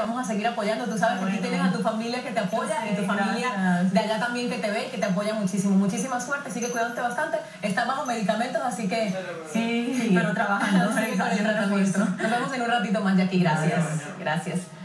vamos a seguir apoyando. Tú sabes que aquí tienes a tu familia que te apoya y tu familia de allá también que te ve, que te apoya muchísimo. Muchísima suerte, sigue cuidándote bastante. Estás bajo medicamentos, así que sí, pero trabajando. Sigue con el tratamiento. Nos vemos en un ratito más, Jackie. Gracias. Gracias.